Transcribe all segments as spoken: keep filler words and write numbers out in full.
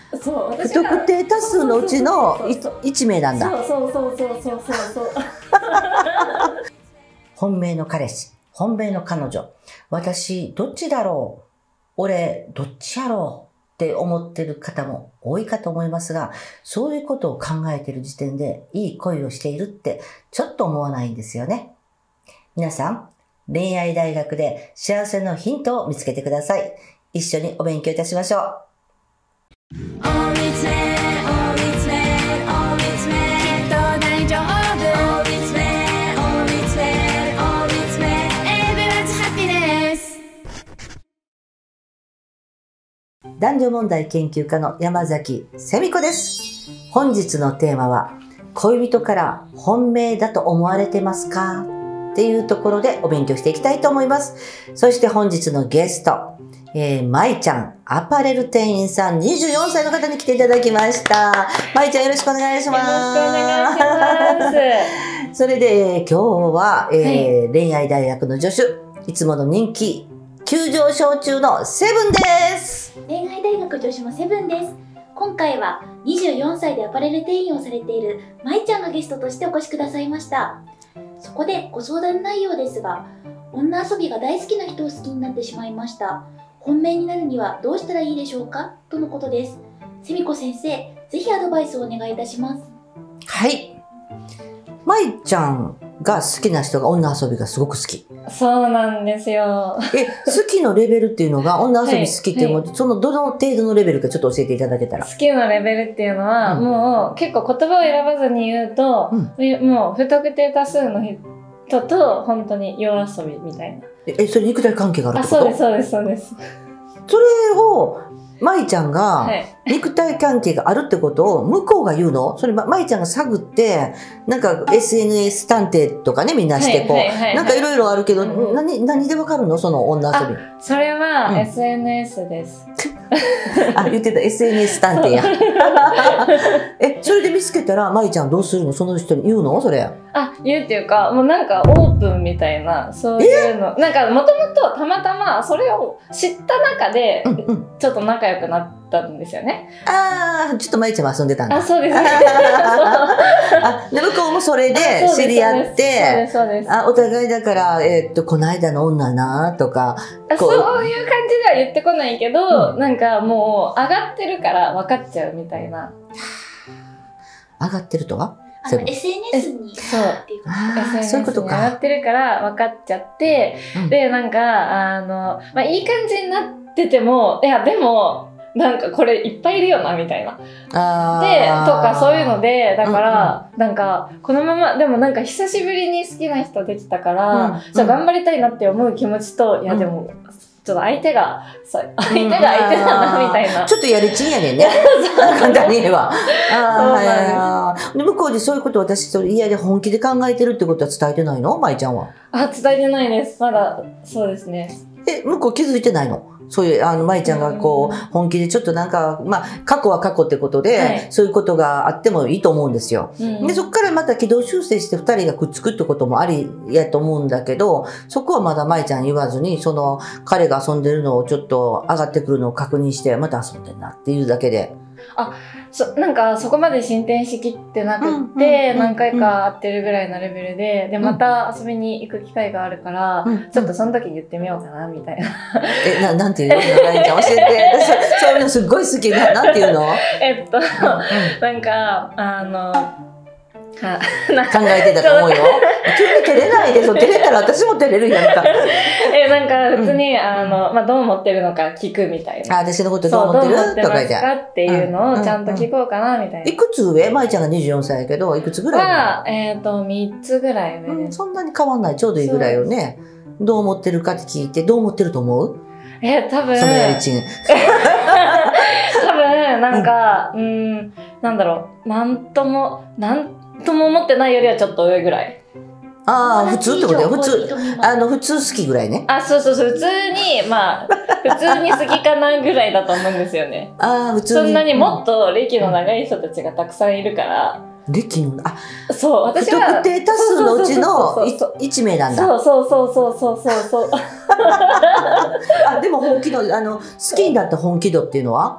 そう、 不特定多数のうちのいち名なんだ。 そうそうそうそうそうそうそう。 本命の彼氏、本命の彼女。私、どっちだろう？俺、どっちやろう？って思ってる方も多いかと思いますが、そういうことを考えている時点でいい恋をしているってちょっと思わないんですよね。皆さん、恋愛大学で幸せのヒントを見つけてください。一緒にお勉強いたしましょう。男女問題研究家の山崎セミ子です。本日のテーマは、恋人から本命だと思われてますか？っていうところでお勉強していきたいと思います。そして本日のゲスト、えー、舞ちゃん、アパレル店員さん、にじゅうよんさいの方に来ていただきました。舞ちゃん、よろしくお願いします。 よろしくお願いします。 それで、今日は、えーはい、恋愛大学の助手、いつもの人気、急上昇中のセブンです。 恋愛大学助手のセブンです。今回はにじゅうよんさいでアパレル店員をされている舞ちゃんがゲストとしてお越しくださいました。そこでご相談内容ですが、女遊びが大好きな人を好きになってしまいました。本命になるにはどうしたらいいでしょうか？とのことです。セミ子先生、ぜひアドバイスをお願いいたします。 はい。舞ちゃんが好きな人が女遊びがすごく好き。 そうなんですよ。 え、好きのレベルっていうのが、女遊び好きっていうのは、はいはい、そのどの程度のレベルかちょっと教えていただけたら。 好きのレベルっていうのは、うん、もう結構言葉を選ばずに言うと、うん、もう不特定多数の人と本当に夜遊びみたいな。 え、それ肉体関係があるってこと？ あ、そうです、そうです、そうです。 それを、舞ちゃんが肉体関係があるってことを向こうが言うの？それ舞ちゃんが探って、なんか エスエヌエス 探偵とかね、みんなしてこう、なんかいろいろあるけど、うん、何、何でわかるの？その女遊び。 それは エスエヌエス です。 うん、あ、言ってた エスエヌエス 探偵や。え、それで見つけたら舞ちゃんどうするの？その人に言うの？それ。 あ、言うっていうか、もうなんかオープンみたいな、そういうの。なんかもともとたまたまそれを知った中で、ちょっと仲良くなったんですよね。 ああ、ちょっと舞ちゃんも遊んでたんだ。 あ、そうです。 あ、で、向こうもそれで知り合って、 そうです。 あ、お互いだから、えー、っと、この間の女な、とか。 そういう感じでは言ってこないけど、うん、なんかもう上がってるから分かっちゃうみたいな。 上がってるとは？ あの エスエヌエス にそうっていうか、 そういうことか。 上がってるから分かっちゃって、うん、で、なんか、あの、まあ、いい感じになってても、いや、でも、なんかこれいっぱいいるよな、みたいな。 あで、とかそういうので、だから、うんうん、なんか、このまま、でもなんか久しぶりに好きな人できたから、うんうん、ちょっと頑張りたいなって思う気持ちと、いや、でも、うんちょっと相手が、相手が相手だな、みたいな。 ちょっとやりちんやねんね。簡単に言えば。ああ、で、向こうでそういうことを私、それ嫌で本気で考えてるってことは伝えてないの？舞ちゃんは。 あ、伝えてないです。まだ、そうですね。 え、向こう気づいてないの？そういう、あの、舞ちゃんがこう、本気でちょっとなんか、まあ、過去は過去ってことで、はい、そういうことがあってもいいと思うんですよ。うん、で、そこからまた軌道修正して二人がくっつくってこともありやと思うんだけど、そこはまだ舞ちゃん言わずに、その、彼が遊んでるのをちょっと上がってくるのを確認して、また遊んでんなっていうだけで。 あ、そ、なんかそこまで進展しきってなくって、何回か会ってるぐらいのレベルで、で、また遊びに行く機会があるから、うん、ちょっとその時言ってみようかな、みたいな。 え、な、なんていうの？何ちゃん教えて。私、そういうのすっごい好きな、なんていうの？ えっと、なんか、あの、 考えてたと思うよ。急に照れないでしょ。照れたら私も照れるやんか。 え、なんか普通に、うん、あの、まあ、どう思ってるのか聞くみたいな。 あ、私のことどう思ってる？ どう思ってますかっていうのをちゃんと聞こうかな、みたいな。 いくつ上？舞ちゃんがにじゅうよんさいやけど、いくつぐらい？ は、えっと、みっつぐらい上です、 うん。そんなに変わんない。ちょうどいいぐらいよね。どう思ってるかって聞いて、どう思ってると思う？ え、多分。 そのやりちん。 多分、なんか、うん、うん、なんだろう、なんとも、なんとも思ってないよりはちょっと上ぐらい。 ああ、普通ってことよ。普通、あの、普通好きぐらいね。 あ、そうそうそう、普通に、まあ、普通に好きかなぐらいだと思うんですよね。 ああ、普通に。 そんなにもっと歴の長い人たちがたくさんいるから。 歴の、あ、 そう、私は。 不特定多数のうちのいち名なんだ。 そうそうそうそうそうそうそう。 あ、でも本気度、あの、好きになった本気度っていうのは？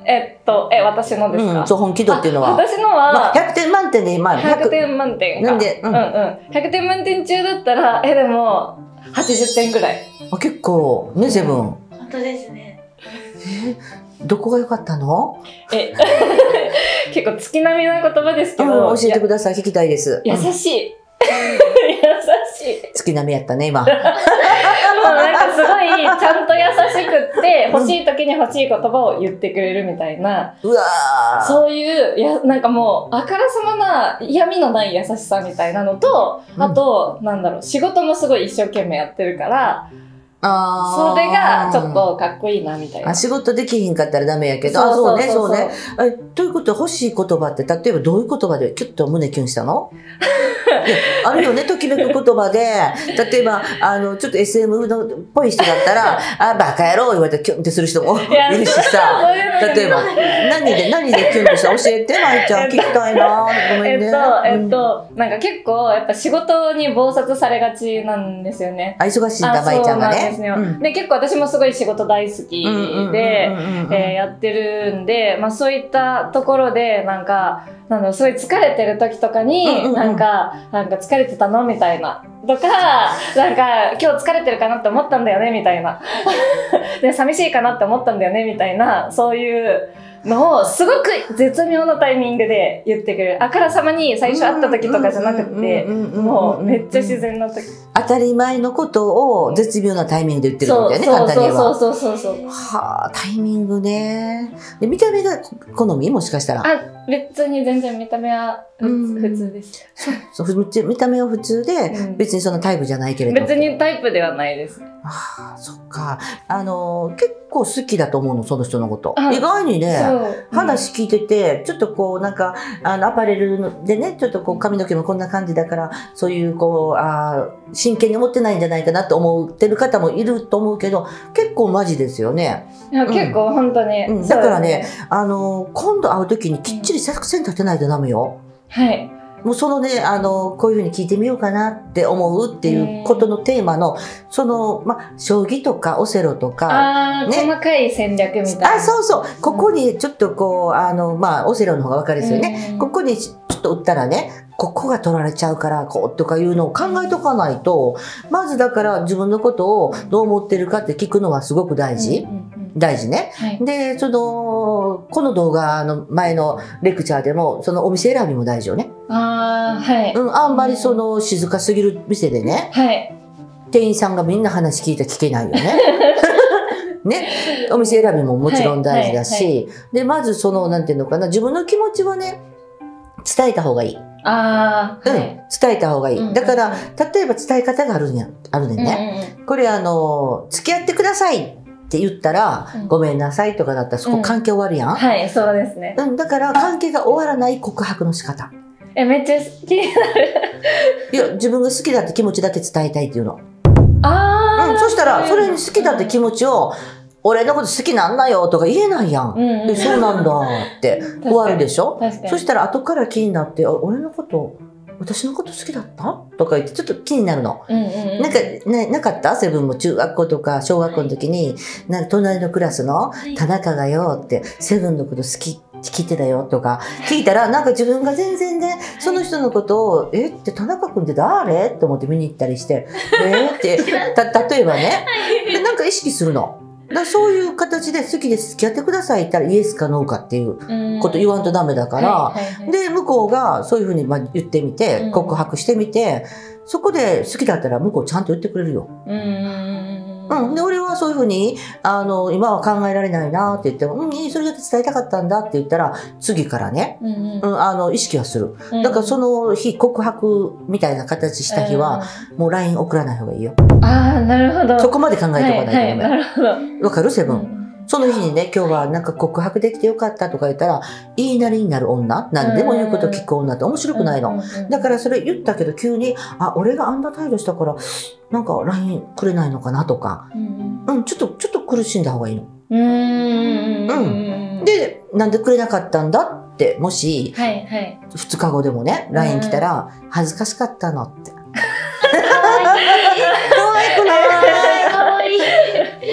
えっと、え、私のですか？ うん、そう、本気度っていうのは。 私のは、 まあ、ひゃくてん満点で、まあ、 ひゃくてん満点か。 なんで、ううんんうん。ひゃくてん満点中だったら、え、でも、はちじゅってんぐらい。 あ、結構、ね、セブン。 本当ですね。 え、どこが良かったの？ え、結構月並みな言葉ですけうん、 ど、 教えてください。聞きたいです。 や優うんしい。優しい。 月並みやったね、今。 もうなんかすごい、ちゃんと優しくって、欲しい時に欲しい言葉を言ってくれるみたいな、 うわー。 そういう、や、なんかもう、あからさまな嫌味のない優しさみたいなのと、 うんあと、なんだろう、仕事もすごい一生懸命やってるから、 あーそれがちょっとかっこいいなみたいな。 あ、仕事できひんかったらダメやけど、あ、 そそううね、 そうそうそうね。え、ということは欲しい言葉って、例えばどういう言葉でキュッと胸キュンしたの？いやあるよね、ときめく言葉で、例えば、あの、ちょっと エスエム のっぽい人だったら、あ、バカ野郎言われてキュンってする人もいやるしさ、 そういうのが例えば、何で、何でキュンとした教えて、まいちゃん、聞きたいなごめんね。 えっと、えっうんと、なんか結構、やっぱ仕事に忙殺されがちなんですよね。 あ、忙しいんだ、 あ、 まいちゃんがそうなんですね。 よ。 うんで、結構私もすごい仕事大好きで、えーやってるんで、まあそういったところで、なんか、なんだろう、すごい疲れてる時とかに、 うんうんうんなんか、なんか疲れてたのみたいな。とか、なんか、今日疲れてるかなって思ったんだよねみたいな。で、寂しいかなって思ったんだよねみたいな、そういうのを、すごく絶妙なタイミングで言ってくれる。あからさまに最初会った時とかじゃなくて、もうめっちゃ自然な時。 当たり前のことを絶妙なタイミングで言ってるんだよね、 そう簡単に言えば。 そうそうそうそうそう。 はあ、タイミングね。で、見た目が好みもしかしたら。 あ、別に全然見た目はふうん普通です。 そうふつ見た目は普通で、 うん別にそのタイプじゃないけれど。 別にタイプではないです。 ああ、そっか。あのー、結構好きだと思うの、その人のこと。 あ意外にね、 そう。 話聞いてて、ちょっとこう、なんか、あの、アパレルでね、ちょっとこう、髪の毛もこんな感じだから、そういう、こう、あー真剣に思ってないんじゃないかなと思ってる方もいると思うけど、結構マジですよね。 いや結構本当に、 うんそうだからねですあのー、今度会う時にきっちり作戦立てないとダメよ。 はい。 もうそのね、あの、こういうふうに聞いてみようかなって思うっていうことのテーマの、その、ま、将棋とかオセロとか、 ああ、 ね細かい戦略みたいな。 あ、そうそう、ここにちょっとこう、あの、まあ、オセロの方がわかるですよね。 うんここにちょっと打ったらね、ここが取られちゃうから、こうとかいうのを考えとかないと、まずだから自分のことをどう思ってるかって聞くのはすごく大事。 うんうんうん大事ね。 はい。 で、その、この動画の前のレクチャーでも、そのお店選びも大事よね。 ああ、はい。 うん、あんまりその静かすぎる店でね、 はい。 店員さんがみんな話聞いて聞けないよね。ね。お店選びももちろん大事だし、 はいはで、まずその、なんていうのかな、自分の気持ちはね、伝えた方がいい。 ああ、 うん、 はい。 伝えた方がいい。 うんだから、例えば伝え方があるんや、あるねんね。これあの、付き合ってくださいって言ったら、 うんごめんなさいとかだったらそこ関係終わるやん。 はい、そうですね。 うん、だから関係が終わらない告白の仕方。 え、めっちゃ好きになる。 いや、自分が好きだって気持ちだけ伝えたいっていうの。 ああ。 うん、そしたら、それに好きだって持気持ちを、俺のこと好きなんだよとか言えないやん。 うんうんでそうなんだって終わるでしょ。 確かに。 そしたら後から気になって、あ俺のこと、私のこと好きだったとか言ってちょっと気になるの。 うんうんうん。 なんか、な、なかったセブンも中学校とか小学校の時に、なんか隣のクラスの田中がよって、セブンのこと好き聞いてたよとか聞いたら、なんか自分が全然ね、その人のことを、えって田中君って誰って思って見に行ったりして、えーって、た、例えばね、でなんか意識するの。だからそういう形で好きで付き合ってくださいって言ったらイエスかノーかっていうこと言わんとダメだから、 はいはいはいで、向こうがそういうふうにまあ言ってみて、 うん告白してみて、そこで好きだったら向こうちゃんと言ってくれるよ。 うんうんうんうん。で、俺はそういうふうに、あの、今は考えられないなって言っても、うん、いいそれだけ伝えたかったんだって言ったら、次からね、 うんうんうん、あの、意識はする。 うんだからその日、告白みたいな形した日は、もう ライン 送らない方がいいよ。 ああ、なるほど。 そこまで考えておかないとダはいはい、なメ。 るほど。 わかるセブン。 うんその日にね、今日はなんか告白できてよかったとか言ったら、言いなりになる女何でも言うこと聞く女って面白くないの。だからそれ言ったけど急に、あ、俺があんな態度したから、なんか ライン くれないのかなとか、 うんうん、ちょっと、ちょっと苦しんだ方がいいの。 うんうんうで、なんでくれなかったんだって、もし、 はいはい。 ふつかごでもね、ライン 来たら、恥ずかしかったのって。可愛くないかわいい。 そういうの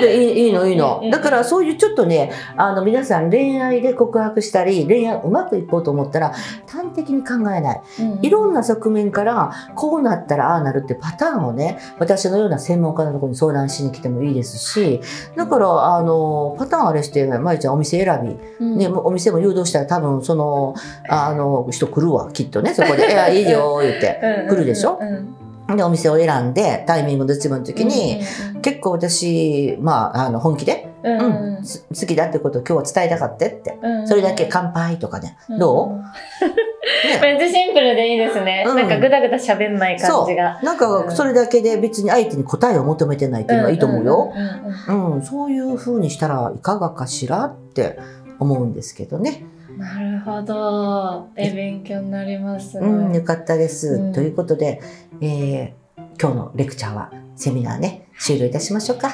でいいいいのいいのうんうん。 だからそういうちょっとね、あの皆さん恋愛で告白したり、恋愛うまくいこうと思ったら端的に考えない。いろんな側面からこうなったらああなるってパターンをね、私のような専門家のところに相談しに来てもいいですし、だからあのパターンあれして、まゆちゃんお店選び、ね、お店も誘導したら多分そのあの人来るわきっとね、そこで「いやいいよ」言って来るでしょ。でお店を選んでタイミングの自分の時に、結構私、まあ、あの本気で、うんうん、好きだってことを今日は伝えたかってって、うんうん、それだけ乾杯とかね、うん、どう、ね、 めっちゃシンプルでいいですね、うん、なんかぐだぐだ喋んない感じが、 なんかそれだけで別に相手に答えを求めてないっていうのはいいと思うよ。そういう風にしたらいかがかしらって思うんですけどね。 なるほど。え、勉強になります、ね。 うん、よかったです。うん、ということで、えー、今日のレクチャーはセミナーね、終了いたしましょうか。 はい。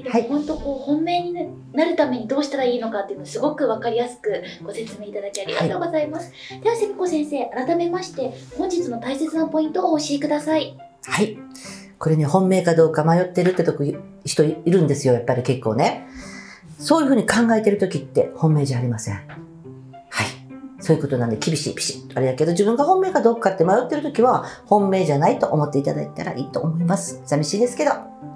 はい、本当こう本命になるためにどうしたらいいのかっていうのをすごくわかりやすくご説明いただきありがとうございます。はい、ではセミコ先生、改めまして本日の大切なポイントをお教えください。 はい。これね、本命かどうか迷ってるってとこ人いるんですよ、やっぱり結構ね。そういうふうに考えてる時って本命じゃありません。そういうことなんで厳しいピシッとあれだけど、自分が本命かどうかって迷ってる時は本命じゃないと思っていただいたらいいと思います。寂しいですけど。